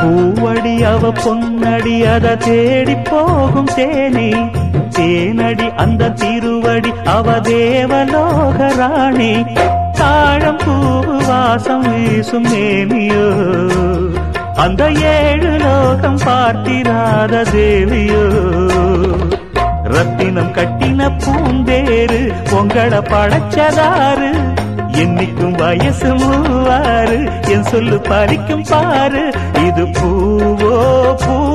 பூவடி அவ பொன்னடி அத தேடி போகும் தேனி தேனடி அந்த திருவடி அவ தேவலோக ராணி தாழம் பூ வாசம் வீசும் மேனியோ அந்த 7 லோகம் பார்த்திராத தேவியோ ரத்தினம் கட்டின பூந்தேரு உங்கள படைச்சதாரு என்னைக்கும் வயசு 36 என் சொல்லு பறிக்கும் பாரு இது பூவோ பூ